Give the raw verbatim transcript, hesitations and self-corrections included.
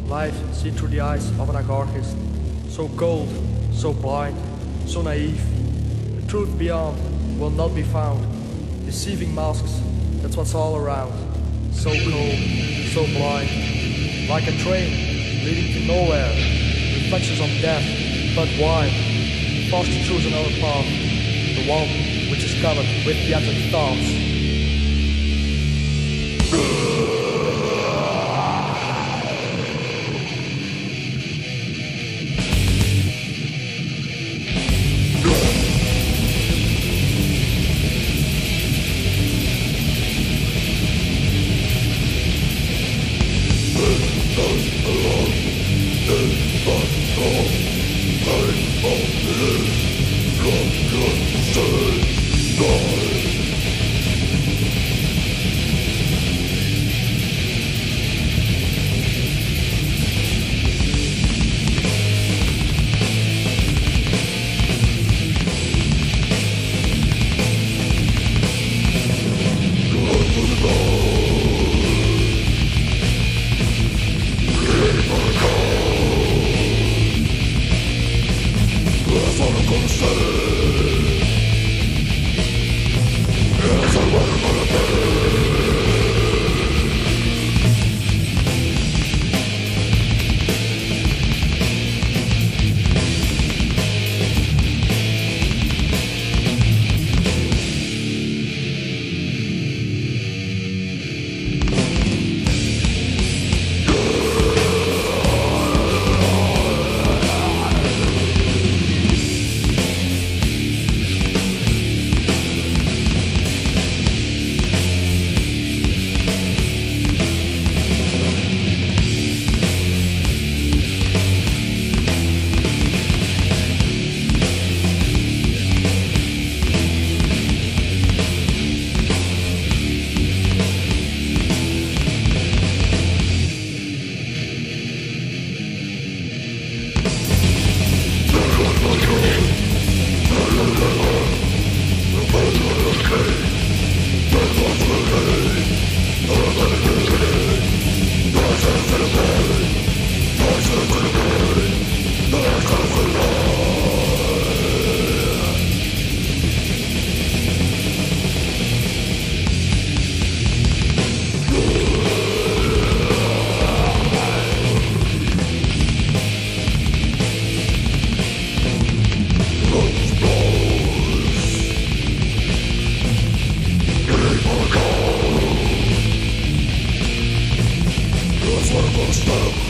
Life seen through the eyes of an agarchrist, so cold, so blind, so naive. The truth beyond will not be found. Deceiving masks, that's what's all around. So cold, so blind, like a train leading to nowhere. Reflections of death, but why? Forced to choose another path, the one which is covered with theatric thoughts. Stop.